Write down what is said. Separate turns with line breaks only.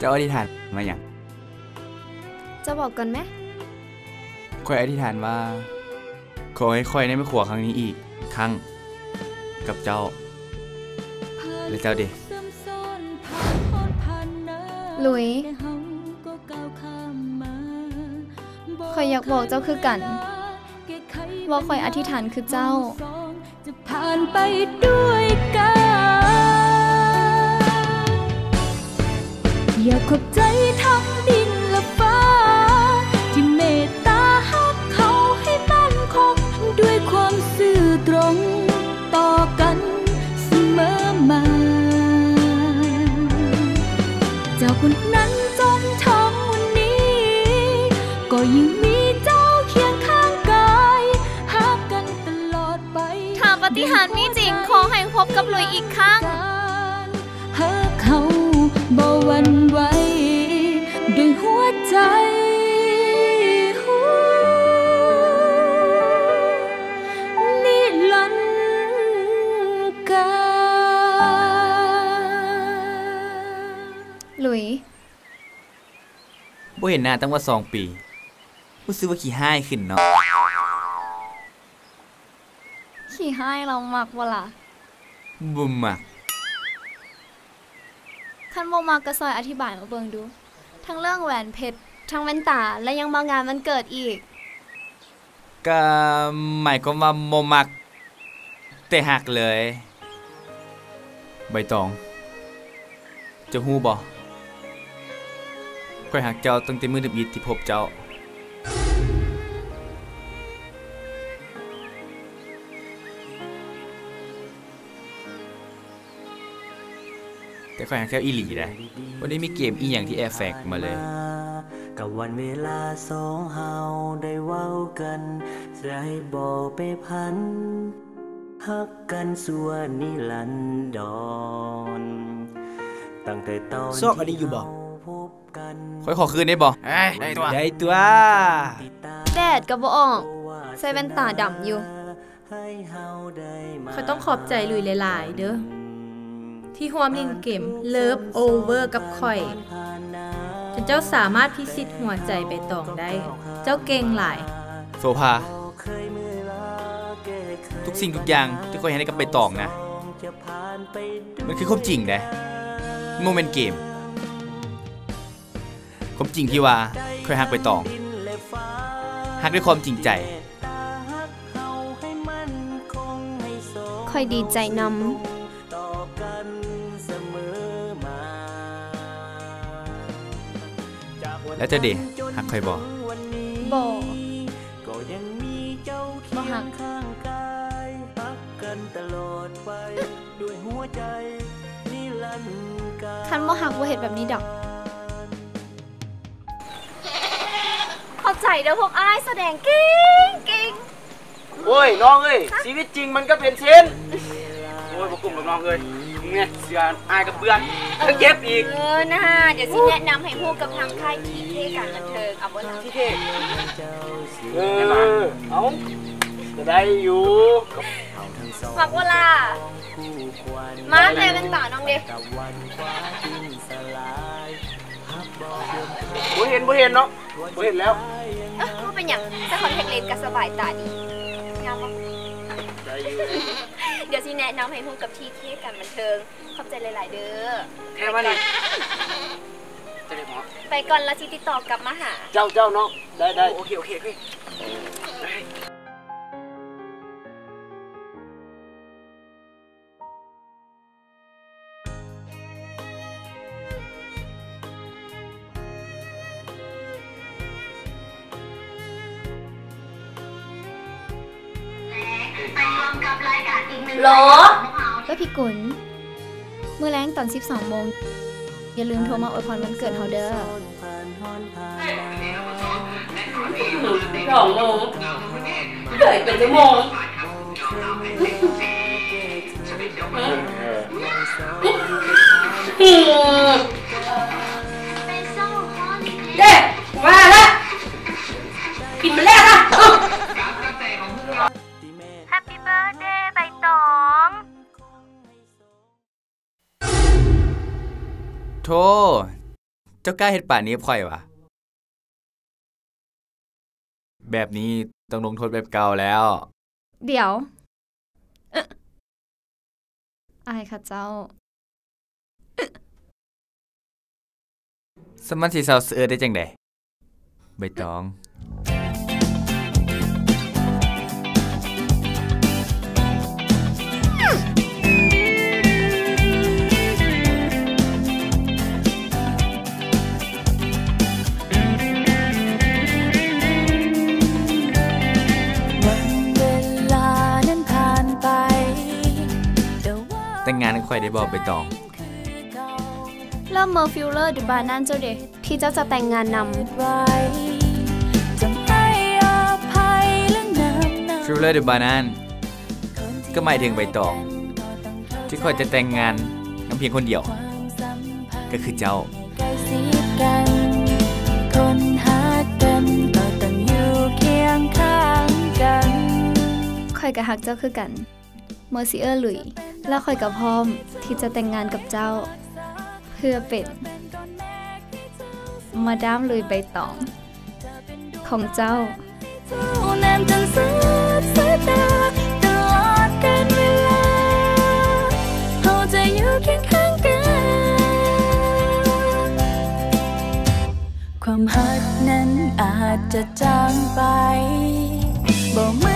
จะอธิษฐานมาอย่าง
จะบอกก่อนไหม
คอยอธิษฐานว่าขอให้คอยในไม่ขวครั้งนี้อีกครั้งกับเจ้าและเจ้าเด็ก
ลุยคอยอยากบอกเจ้าคือกันว่าคอยอธิษฐานคือเจ้าจะผ่านไปด้วยกันอยากขอบใจทั้งดินและฟ้าที่เมตตาฮักเขาให้มั่นคงด้วยความซื่อตรงต่อกันเสมอมาเจ้าคนนั้นจนทั้งวันนี้ก็ยังมีเจ้าเคียงข้างกายฮักกันตลอดไปถ้าปาฏิหาริย์มีจริงขอให้พบกับลุยอีกครั้งฮักเขาบ่หวั่นไหวด้วยหัวใจนิรันดร์กาลลุย
บ่เห็นหน้าตั้งว่า2 ปีรู้สึกว่าขี้ห้ายขึ้นเนาะ
ขี้ห้ายเรามักบ่ล่ะ
บ่มัก
คันบ่มักก็ซอยอธิบายมาเบิ่งดูทั้งเรื่องแหวนเพชรทั้งแว่นตาและยังมางานวันเกิดอีก
ก็หมายความว่าบ่มักแต่หักเลยใบตองจะฮู้บ่ข้อยหักเจ้าตั้งแต่มื้อดึกอีที่พบเจ้าแต่ข้อยหักเจ้าอีหลีได้บ่ได้มีเกมอีหยังที่แอร์แฟกมาเลย
กับวันเวลาสองเฮาได้เว้ากันจะให้บ่ไปพันฮักกันสัวนิรันดรตั้งแต่ตอน
ซอกอันนี้อยู่บ่
ค่อยขอคืนได้บ่
ได้ตัว
แดดก็บ่ออกใส่แว่นตาดำอยู่
เขาต้องขอบใจลุยหลายๆเด้อที่ร่วมเล่นเกม Love Over กับข่อยจนเจ้าสามารถพิชิตหัวใจใบตองได้เจ้าเก่งหลาย
โซภาทุกสิ่งทุกอย่างที่ข้อยเห็นได้กับใบตองนะมันคือความจริงนะโมเมนต์เกมความจริงที่ว่าค่อยฮักใบตองฮักด้วยความจริงใจ
ค่อยดีใจนำ
แล้วจะดีฮักค่อยบ่
บ่ฮักคันบ่ฮักบ่เฮ็ดแบบนี้ดอกเข้าใจเด้อพวกอ้ายแสดงเก่ง
โอ้ยน้องเอ้ยชีวิตจริงมันก็เป็นเช่นโอ้ยบ่กลุ่มกับน้องเอ้ยเนี่ยเสียอายกับเบื่อทั้งเจ็บอีก
นะเดี๋ยวสิแนะนำให้พวกกับทางค่ายทีเทการบันเทิงเอาบ่ล่ะ
ทีเทเอาจะได้อยู่
มักบ่ล่ะมาแต่เป็นตาน้องเด้
บ่เห็นเนาะบ่เห็นแล้ว
ก็เป็นอย่างถ้าคอนแทคเลนส์ก็สบายตาดีงามมั้งเดี๋ยวสิแนะนำให้พวกกับทีเทการบันเทิงขอบใจหลายๆเด้อ
แค่ว่านี่จะได้หมอ
ไปก่อนแล้วสิติดต่อกลับมาหา
เจ้าเนาะได้โอเค
หรอก็พี่กุลมื้อแลงตอน 12 โมงอย่าลืมโทรมาอวยพรวันเกิดเฮาเด้อ
2 โมงเกิดเป็นชั่วโมงเด็กว่าละกินมาแล้วนะ
Happy birthday ใบตอง
โธ่เจ้ากล้าเฮ็ดป่านนี้กับข่อยวะแบบนี้ต้องลงโทษแบบเก่าแล้ว
เดี๋ยวอายค่ะเจ้า
สมันสิเซาเสือได้จังได๋ใบตอง แต่งงานกับข่อยได้บ่ใบตอง
เริ่มเมอร์ฟิลเลอร์ดูบานั่นเจ้าเด็กที่เจ้าจะแต่งงานนำ
ฟิลเลอร์เดอะบานาน่ก็หมายถึงใบตอง ที่ข่อยจะแต่งงานกับเพียงคนเดียว ก็คือเจ้า
คนหากันก็ต้องอยู่เคียงข้างกันข่อยกับฮักเจ้าคือกันเมอร์ซิเออร์หลุยและข่อยกับพร้อมที่จะแต่งงานกับเจ้าเพื่อเป็นมาดามลุยใบตองของเจ้าแนมจนสุดสายตาตลอดกาลเวลาเราจะอยู่เคียงข้างกันความฮักนั้นอาจจะจางไปบ่เหมื